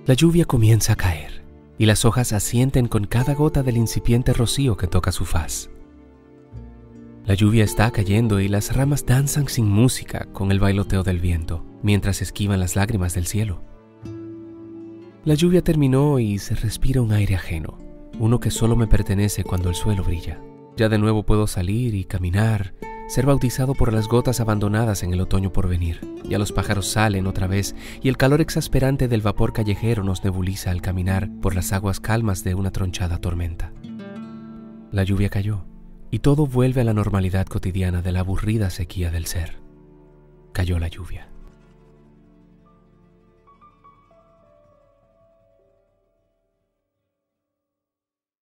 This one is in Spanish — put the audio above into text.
La lluvia comienza a caer y las hojas asienten con cada gota del incipiente rocío que toca su faz. La lluvia está cayendo y las ramas danzan sin música con el bailoteo del viento, mientras esquivan las lágrimas del cielo. La lluvia terminó y se respira un aire ajeno, uno que solo me pertenece cuando el suelo brilla. Ya de nuevo puedo salir y caminar, ser bautizado por las gotas abandonadas en el otoño por venir. Ya los pájaros salen otra vez y el calor exasperante del vapor callejero nos nebuliza al caminar por las aguas calmas de una tronchada tormenta. La lluvia cayó y todo vuelve a la normalidad cotidiana de la aburrida sequía del ser. Cayó la lluvia.